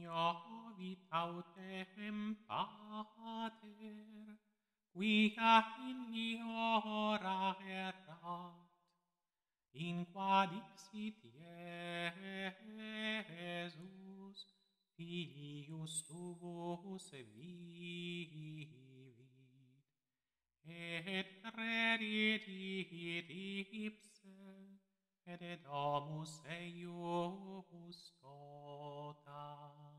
Novit autem pater, quia illi ora erat, in qua dixit Iesus, filius tuus vivit, et credit ipse, et domus eius tota.